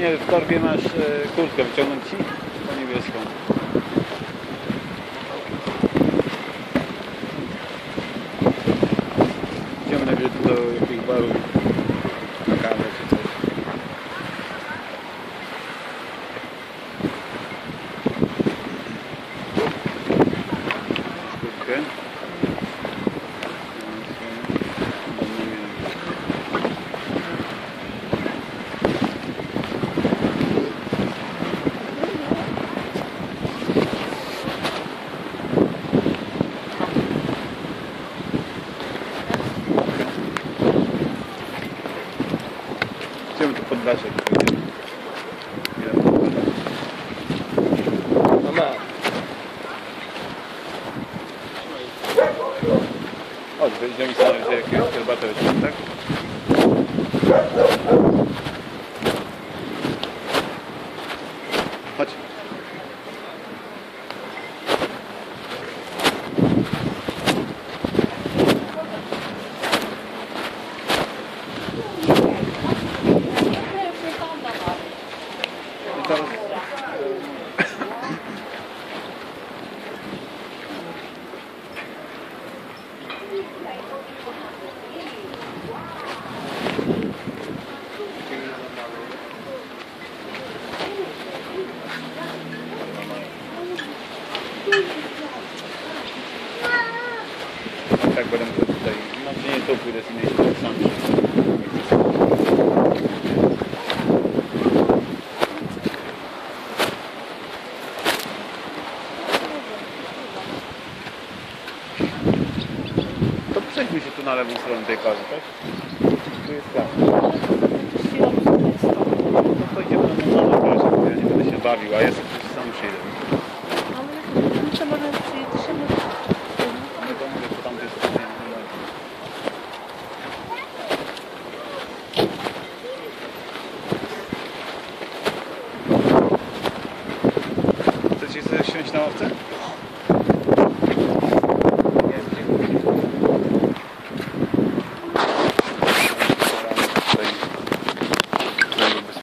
Panie, w torbie masz kurtkę, wyciągnąć ci? Po niebieską. Idziemy najpierw do jakiegoś baru na kawę czy coś. Kurtkę. Idziemy tu pod daszek. Mama. Chodź, idziemy sobie jakiegoś herbatę weźmiemy, tak? Chodź. I teraz... Tak, będę tutaj. No nie tu pójdę z innej strony sam. To przejdźmy się tu na lewą stronę tej plaży, tak? Tu jest plaża. No to idziemy na plażę, bo ja nie będę się bawił, a ja sobie sam już jedę. To można przyjść się Nie to mówię, po tamtej stronie. Chcecie sobie siąść na ławce?